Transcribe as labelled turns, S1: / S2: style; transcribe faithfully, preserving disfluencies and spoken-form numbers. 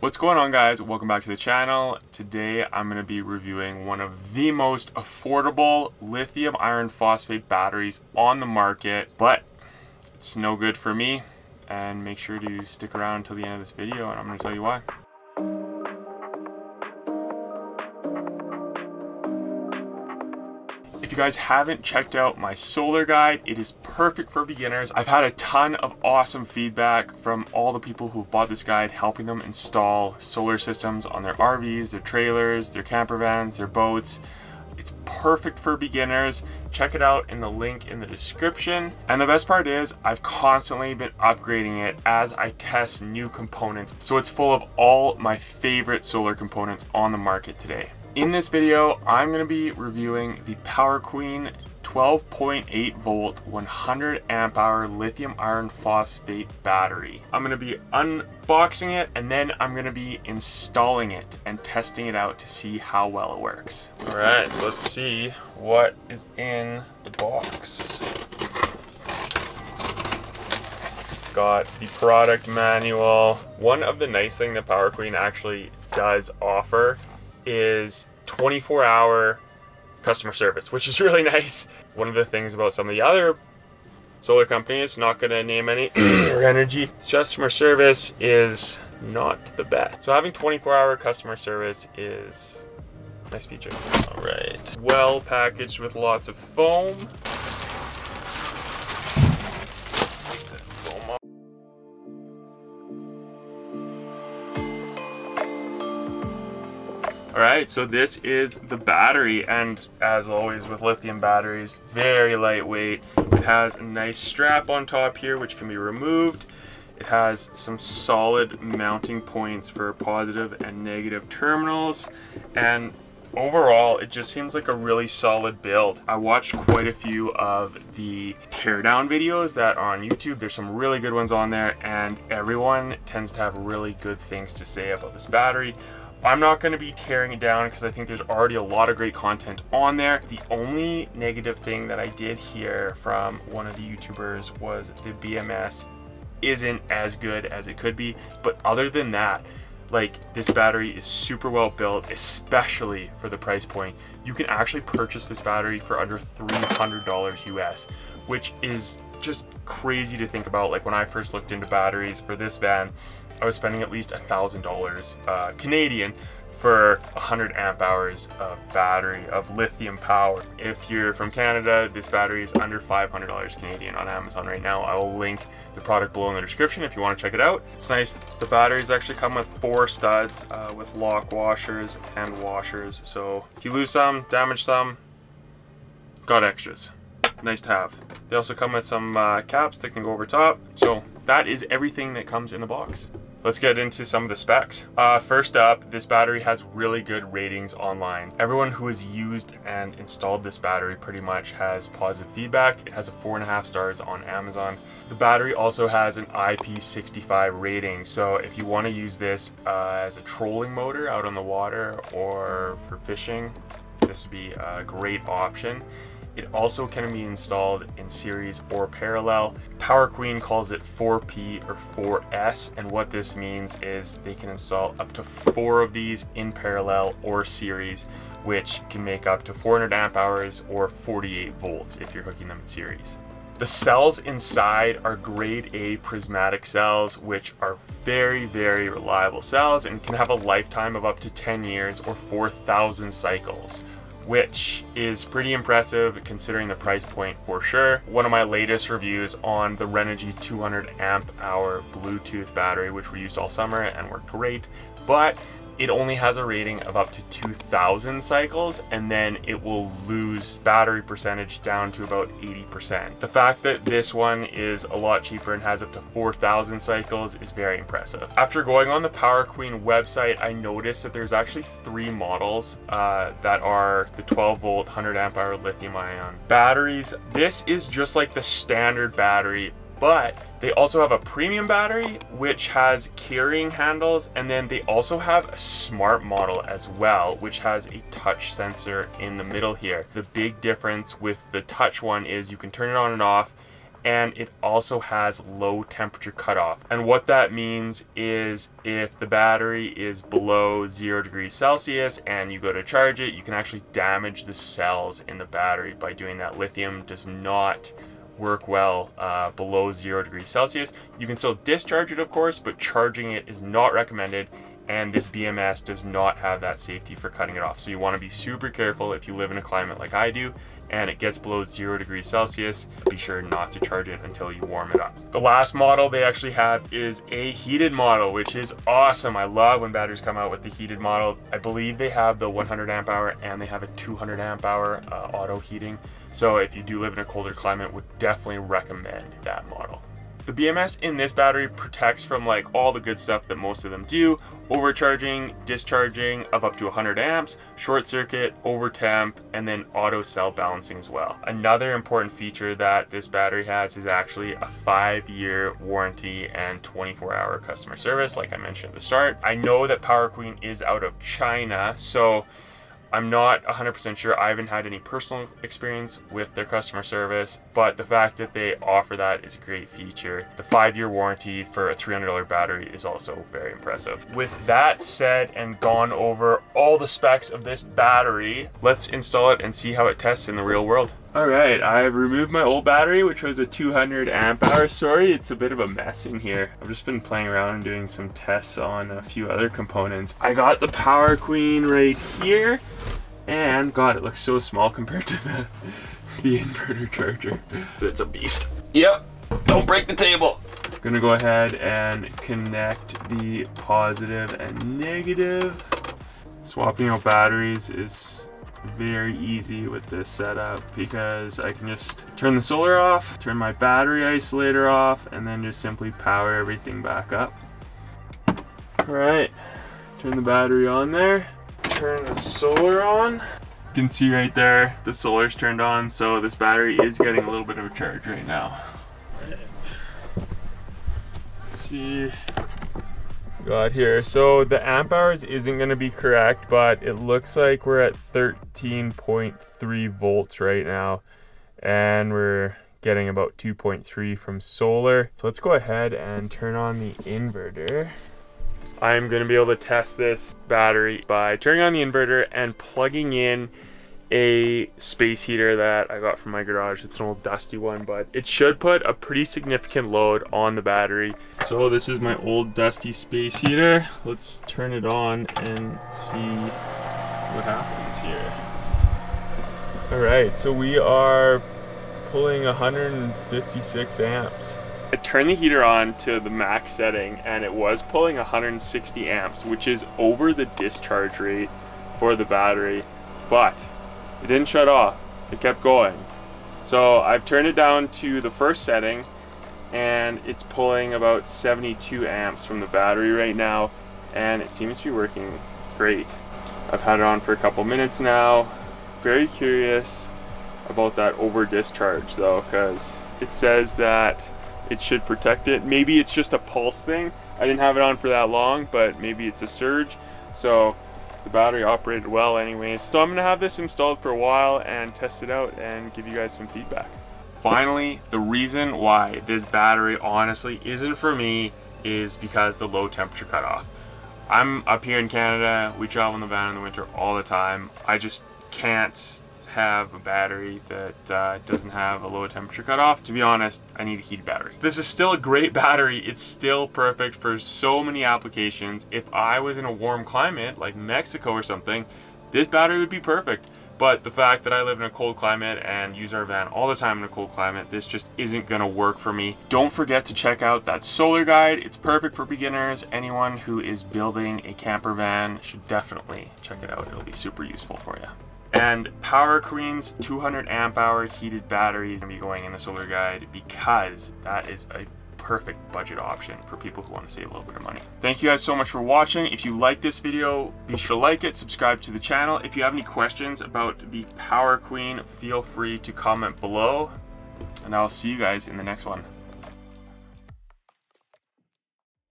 S1: What's going on, guys? Welcome back to the channel. Today I'm going to be reviewing one of the most affordable lithium iron phosphate batteries on the market, but it's no good for me. And make sure to stick around until the end of this video and I'm going to tell you why. If you guys haven't checked out my solar guide, it is perfect for beginners. I've had a ton of awesome feedback from all the people who've bought this guide, helping them install solar systems on their R Vs, their trailers, their camper vans, their boats. It's perfect for beginners. Check it out in the link in the description. And the best part is I've constantly been upgrading it as I test new components. So it's full of all my favorite solar components on the market today. In this video, I'm going to be reviewing the Power Queen twelve point eight volt one hundred amp hour lithium iron phosphate battery. I'm going to be unboxing it and then I'm going to be installing it and testing it out to see how well it works. All right, so let's see what is in the box. Got the product manual. One of the nice things that Power Queen actually does offer is twenty-four hour customer service, which is really nice. One of the things about some of the other solar companies, not gonna name any or energy, customer service is not the best. So having twenty-four hour customer service is a nice feature. All right, well packaged with lots of foam. All right, so this is the battery, and as always with lithium batteries, very lightweight. It has a nice strap on top here which can be removed. It has some solid mounting points for positive and negative terminals, and overall it just seems like a really solid build. I watched quite a few of the teardown videos that are on YouTube. There's some really good ones on there, and everyone tends to have really good things to say about this battery. I'm not going to be tearing it down because I think there's already a lot of great content on there. The only negative thing that I did hear from one of the YouTubers was the B M S isn't as good as it could be. But other than that, like, this battery is super well built, especially for the price point. You can actually purchase this battery for under three hundred dollars U S, which is just crazy to think about. Like, when I first looked into batteries for this van, I was spending at least a thousand dollars Canadian for one hundred amp hours of battery of lithium power. If you're from Canada, this battery is under five hundred dollars Canadian on Amazon right now. I will link the product below in the description if you want to check it out. It's nice. The batteries actually come with four studs uh, with lock washers and washers. So if you lose some, damage some, got extras. Nice to have. They also come with some uh, caps that can go over top. So that is everything that comes in the box. Let's get into some of the specs. Uh, first up, this battery has really good ratings online. Everyone who has used and installed this battery pretty much has positive feedback. It has a four and a half stars on Amazon. The battery also has an I P sixty-five rating. So if you want to use this uh, as a trolling motor out on the water or for fishing, this would be a great option. It also can be installed in series or parallel. Power Queen calls it four P or four S, and what this means is they can install up to four of these in parallel or series, which can make up to four hundred amp hours or forty-eight volts if you're hooking them in series. The cells inside are grade A prismatic cells, which are very, very reliable cells and can have a lifetime of up to ten years or four thousand cycles, which is pretty impressive considering the price point for sure. One of my latest reviews on the Renogy two hundred amp hour Bluetooth battery, which we used all summer and worked great, but it only has a rating of up to two thousand cycles, and then it will lose battery percentage down to about eighty percent. The fact that this one is a lot cheaper and has up to four thousand cycles is very impressive. After going on the Power Queen website, I noticed that there's actually three models uh, that are the twelve volt one hundred amp hour lithium ion batteries. This is just like the standard battery, but they also have a premium battery which has carrying handles, and then they also have a smart model as well, which has a touch sensor in the middle here. The big difference with the touch one is you can turn it on and off, and it also has low temperature cutoff. And what that means is if the battery is below zero degrees Celsius and you go to charge it, you can actually damage the cells in the battery by doing that. Lithium does not work well uh, below zero degrees Celsius. You can still discharge it, of course, but charging it is not recommended, and this B M S does not have that safety for cutting it off. So you want to be super careful if you live in a climate like I do and it gets below zero degrees Celsius. Be sure not to charge it until you warm it up. The last model they actually have is a heated model, which is awesome. I love when batteries come out with the heated model. I believe they have the one hundred amp hour and they have a two hundred amp hour uh, auto heating. So if you do live in a colder climate, would definitely recommend that model. The B M S in this battery protects from like all the good stuff that most of them do: overcharging, discharging of up to one hundred amps, short circuit, over temp, and then auto cell balancing as well. Another important feature that this battery has is actually a five year warranty and twenty-four hour customer service, like I mentioned at the start. I know that Power Queen is out of China, so I'm not one hundred percent sure. I haven't had any personal experience with their customer service, but the fact that they offer that is a great feature. The five year warranty for a three hundred dollar battery is also very impressive. With that said and gone over all the specs of this battery, let's install it and see how it tests in the real world. All right, I've removed my old battery, which was a two hundred amp hour. Sorry, it's a bit of a mess in here. I've just been playing around and doing some tests on a few other components. I got the Power Queen right here, and God, it looks so small compared to the, the inverter charger. It's a beast. Yep, don't break the table. I'm gonna go ahead and connect the positive and negative. Swapping out batteries is very easy with this setup because I can just turn the solar off, turn my battery isolator off, and then just simply power everything back up. All right, turn the battery on there, turn the solar on. You can see right there the solar's turned on, so this battery is getting a little bit of a charge right now. All right. Let's see got here. So the amp hours isn't going to be correct, but it looks like we're at thirteen point three volts right now, and we're getting about two point three from solar. So let's go ahead and turn on the inverter. I'm going to be able to test this battery by turning on the inverter and plugging in a space heater that I got from my garage. It's an old dusty one, but it should put a pretty significant load on the battery. So this is my old dusty space heater. Let's turn it on and see what happens here. All right, so we are pulling one hundred fifty-six amps. I turned the heater on to the max setting and it was pulling one hundred sixty amps, which is over the discharge rate for the battery, but it didn't shut off, it kept going. So I've turned it down to the first setting and it's pulling about seventy-two amps from the battery right now, and it seems to be working great. I've had it on for a couple minutes now. Very curious about that over discharge though, because it says that it should protect it. Maybe it's just a pulse thing. I didn't have it on for that long, but maybe it's a surge. So the battery operated well anyways. So I'm gonna have this installed for a while and test it out and give you guys some feedback. Finally, the reason why this battery honestly isn't for me is because the low temperature cutoff. I'm up here in Canada, we travel in the van in the winter all the time. I just can't have a battery that uh, doesn't have a low temperature cutoff. To be honest, I need a heated battery. This is still a great battery. It's still perfect for so many applications. If I was in a warm climate like Mexico or something, this battery would be perfect. But the fact that I live in a cold climate and use our van all the time in a cold climate, this just isn't gonna work for me. Don't forget to check out that solar guide. It's perfect for beginners. Anyone who is building a camper van should definitely check it out. It'll be super useful for you. And Power Queen's two hundred amp hour heated battery is gonna be going in the solar guide because that is a perfect budget option for people who want to save a little bit of money. Thank you guys so much for watching. If you like this video, be sure to like it, subscribe to the channel. If you have any questions about the Power Queen, feel free to comment below, and I'll see you guys in the next one.